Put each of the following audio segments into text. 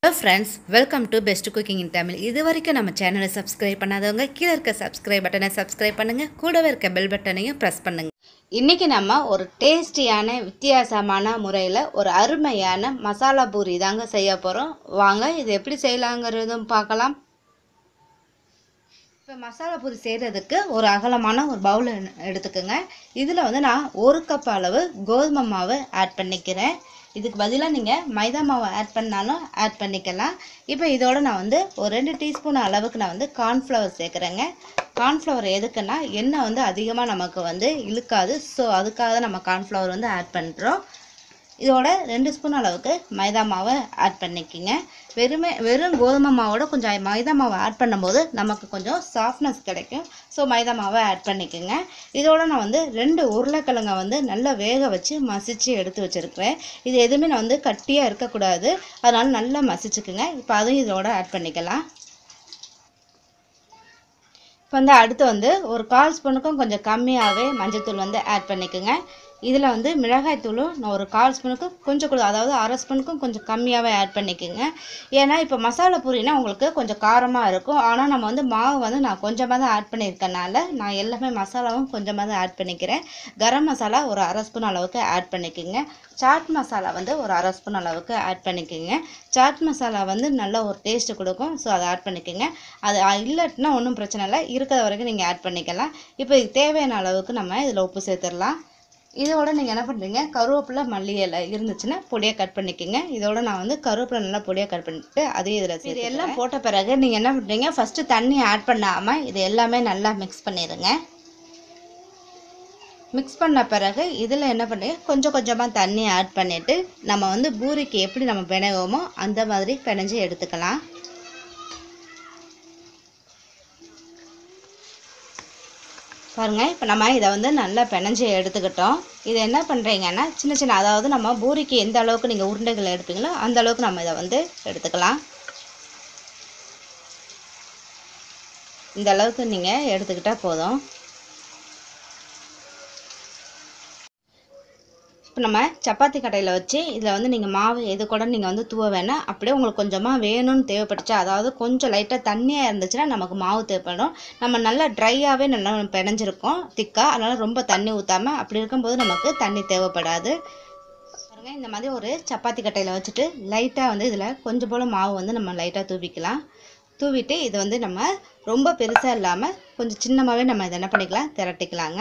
Hello friends, welcome to Bestcooking in Tamil. இதுவரைக்கும் நம்ம சேனலை சப்ஸ்கிரைப் பண்ணாதவங்க கீழ இருக்க சப்ஸ்கிரைப் பட்டனை சப்ஸ்கிரைப் பண்ணுங்க, கூடவே இருக்க பெல் பட்டனையும் பிரஸ் பண்ணுங்க. இன்னைக்கு நம்ம ஒரு டேஸ்டியான வித்தியாசமான முறையில் ஒரு அருமையான மசாலா பூரி தாங்க செய்ய போறோம். வாங்க இது எப்படி செய்யலாங்கிறதும் பார்க்கலாம். இப்போ மசாலா பூரி செய்கிறதுக்கு ஒரு அகலமான ஒரு பவுல் எடுத்துக்கோங்க. இதில் வந்து நான் 1 கப் அளவு கோதுமை மாவு ஆட் பண்ணிக்கிறேன். இதுக்கு பதிலாக நீங்கள் மைதா மாவு ஆட் பண்ணாலும் ஆட் பண்ணிக்கலாம். இப்போ இதோட நான் வந்து ஒரு 2 டீஸ்பூன் அளவுக்கு நான் வந்து கார்ன்ஃப்ளவர் சேர்க்குறேங்க. கார்ன்ஃப்ளவர் எதுக்குன்னா எண்ணெய் வந்து அதிகமாக நமக்கு வந்து இழுக்காது. ஸோ அதுக்காக தான் நம்ம கார்ன்ஃப்ளவர் வந்து ஆட் பண்ணுறோம். இதோட 2 ஸ்பூன் அளவுக்கு மைதா மாவை ஆட் பண்ணிக்கோங்க. வெறும் கோதுமை மாவோட கொஞ்சம் மைதா மாவை ஆட் பண்ணும்போது நமக்கு கொஞ்சம் சாஃப்ட்னஸ் கிடைக்கும். ஸோ மைதா மாவை ஆட் பண்ணிக்கோங்க. இதோட நான் வந்து 2 உருளைக்கிழங்கை வந்து நல்லா வேக வச்சு மசிச்சு எடுத்து வச்சுருக்கிறேன். இது எதுவுமே நான் வந்து கட்டியாக இருக்கக்கூடாது, அதனால் நல்லா மசிச்சுக்குங்க. இப்போ அதையும் இதோட ஆட் பண்ணிக்கலாம். இப்போ வந்து அடுத்து வந்து ஒரு 1/4 ஸ்பூனுக்கும் கொஞ்சம் கம்மியாகவே மஞ்சள்தூள் வந்து ஆட் பண்ணிக்கோங்க. இதில் வந்து மிளகாய் தூளும் நான் ஒரு 1/4 ஸ்பூனுக்கும் கொஞ்சம் கூட, அதாவது 1/2 ஸ்பூனுக்கும் கொஞ்சம் கம்மியாகவே ஆட் பண்ணிக்கோங்க. ஏன்னா இப்போ மசாலா பூரினா உங்களுக்கு கொஞ்சம் காரமாக இருக்கும். ஆனால் நம்ம வந்து மாவு வந்து நான் கொஞ்சமாக தான் ஆட் பண்ணியிருக்கனால நான் எல்லாமே மசாலாவும் கொஞ்சமாக தான் ஆட் பண்ணிக்கிறேன். கரம் மசாலா ஒரு 1/2 ஸ்பூன் அளவுக்கு ஆட் பண்ணிக்கோங்க. சாட் மசாலா வந்து ஒரு 1/2 ஸ்பூன் அளவுக்கு ஆட் பண்ணிக்கோங்க. சாட் மசாலா வந்து நல்ல ஒரு டேஸ்ட்டு கொடுக்கும். ஸோ அதை ஆட் பண்ணிக்கோங்க. அது இல்லைன்னா ஒன்றும் பிரச்சனை இல்லை, இருக்கிற வரைக்கும் நீங்கள் ஆட் பண்ணிக்கலாம். இப்போ இதுக்கு தேவையான அளவுக்கு நம்ம இதில் உப்பு சேர்த்துடலாம். இதோட நீங்கள் என்ன பண்ணுறீங்க, கருவேப்பிலை மல்லி இலை இருந்துச்சுன்னா பொடியாக கட் பண்ணிக்கோங்க. இதோட நான் வந்து கருவேப்பிலை நல்லா பொடியாக கட் பண்ணிட்டு அதையும் இதில் இது எல்லாம் போட்ட பிறகு நீங்கள் என்ன பண்ணுறீங்க, ஃபஸ்ட்டு தண்ணி ஆட் பண்ணாமல் இது எல்லாமே நல்லா மிக்ஸ் பண்ணிடுங்க. மிக்ஸ் பண்ண பிறகு இதில் என்ன பண்ணுறீங்க, கொஞ்சம் கொஞ்சமாக தண்ணி ஆட் பண்ணிவிட்டு நம்ம வந்து பூரிக்கு எப்படி நம்ம பிணைவோமோ அந்த மாதிரி பிணைஞ்சி எடுத்துக்கலாம். பாருங்கள், இப்போ நம்ம இதை வந்து நல்லா பிணைஞ்சி எடுத்துக்கிட்டோம். இதை என்ன பண்ணுறீங்கன்னா சின்ன சின்ன, அதாவது நம்ம பூரிக்கு எந்த அளவுக்கு நீங்கள் உருண்டைகள் எடுப்பீங்களோ அந்த அளவுக்கு நம்ம இதை வந்து எடுத்துக்கலாம். இந்த அளவுக்கு நீங்கள் எடுத்துக்கிட்டால் போதும். இப்போ நம்ம சப்பாத்தி கட்டையில் வச்சு இதில் வந்து நீங்கள் மாவு எது கூட நீங்கள் வந்து தூவ வேணாம். அப்படியே உங்களுக்கு கொஞ்சமாக வேணும்னு தேவைப்பட்டுச்சா, அதாவது கொஞ்சம் லைட்டாக தண்ணியாக இருந்துச்சுன்னா நமக்கு மாவு தேவைப்படும். நம்ம நல்லா ட்ரையாகவே நல்லா பிணைஞ்சிருக்கோம் திக்காக, அதனால் ரொம்ப தண்ணி ஊற்றாமல், அப்படி இருக்கும்போது நமக்கு தண்ணி தேவைப்படாது. பாருங்கள், இந்த மாதிரி ஒரு சப்பாத்தி கட்டையில் வச்சுட்டு லைட்டாக வந்து இதில் கொஞ்சம் போல் மாவு வந்து நம்ம லைட்டாக தூவிக்கலாம். தூவிட்டு இது வந்து நம்ம ரொம்ப பெருசாக இல்லாமல் கொஞ்சம் சின்னமாகவே நம்ம இதை என்ன பண்ணிக்கலாம், திரட்டிக்கலாங்க.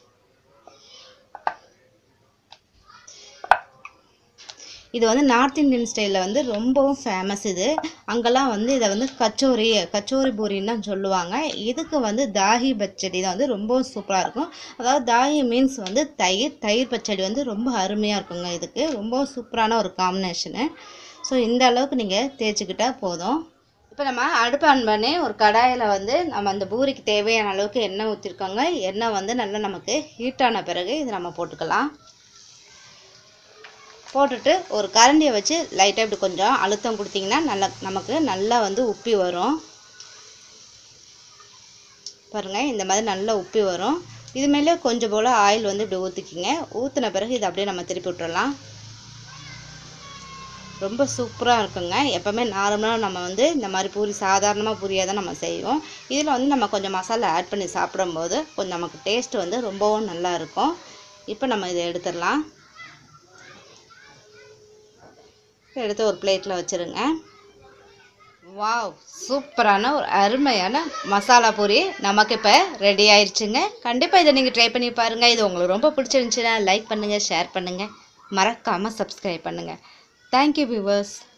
இது வந்து நார்த் இந்தியன் ஸ்டைலில் வந்து ரொம்பவும் ஃபேமஸ். இது அங்கெல்லாம் வந்து இதை வந்து கச்சோரி பூரின்னு தான் சொல்லுவாங்க. இதுக்கு வந்து தாஹி பச்சடி தான் வந்து ரொம்பவும் சூப்பராக இருக்கும். அதாவது தாஹி மீன்ஸ் வந்து தயிர் பச்சடி வந்து ரொம்ப அருமையாக இருக்குங்க. இதுக்கு ரொம்பவும் சூப்பரான ஒரு காம்பினேஷனு. ஸோ இந்த அளவுக்கு நீங்கள் தேய்ச்சிக்கிட்டால் போதும். இப்போ நம்ம அடுப்பு ஆன் பண்ணி ஒரு கடாயில் வந்து நம்ம அந்த பூரிக்கு தேவையான அளவுக்கு எண்ணெய் ஊற்றிருக்கோங்க. எண்ணெய் வந்து நல்லா நமக்கு ஹீட்டான பிறகு இது நம்ம போட்டுக்கலாம். போட்டுட்டு ஒரு கரண்டியை வச்சு லைட்டாக இப்படி கொஞ்சம் அழுத்தம் கொடுத்தீங்கன்னா நமக்கு நல்லா வந்து உப்பி வரும். பாருங்கள், இந்த மாதிரி நல்லா உப்பி வரும். இது மேலே கொஞ்சம் போல் ஆயில் வந்து இப்படி ஊற்றிக்கிங்க. ஊற்றின பிறகு இதை அப்படியே நம்ம திருப்பி விட்டுறலாம். ரொம்ப சூப்பராக இருக்குங்க. எப்போவுமே நார்மலாக நம்ம வந்து இந்த மாதிரி பூரி சாதாரணமாக பூரியாக தான் நம்ம செய்வோம். இதில் வந்து நம்ம கொஞ்சம் மசாலா ஆட் பண்ணி சாப்பிடும்போது கொஞ்சம் நமக்கு டேஸ்ட் வந்து ரொம்பவும் நல்லா இருக்கும். இப்போ நம்ம இதை எடுத்துடலாம். எடுத்து ஒரு பிளேட்டில் வச்சுருங்க. வாவ், சூப்பரான ஒரு அருமையான மசாலா பூரி நமக்கு இப்போ ரெடி ஆயிடுச்சுங்க. கண்டிப்பாக இதை நீங்கள் ட்ரை பண்ணி பாருங்கள். இது உங்களுக்கு ரொம்ப பிடிச்சிருந்துச்சுன்னா லைக் பண்ணுங்கள், ஷேர் பண்ணுங்கள், மறக்காமல் சப்ஸ்கிரைப் பண்ணுங்கள். Thank you viewers.